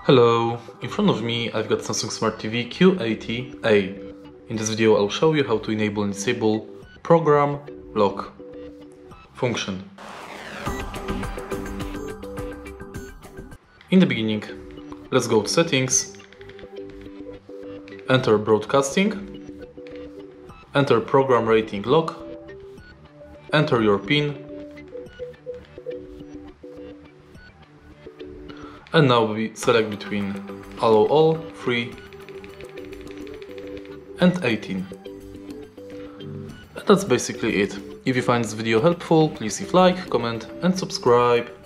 Hello, in front of me I've got Samsung Smart TV Q80A. In this video I'll show you how to enable and disable program lock function. In the beginning, let's go to settings, enter broadcasting, enter program rating lock, enter your PIN, and now we select between allow all, free and 18. And that's basically it. If you find this video helpful, please leave like, comment and subscribe.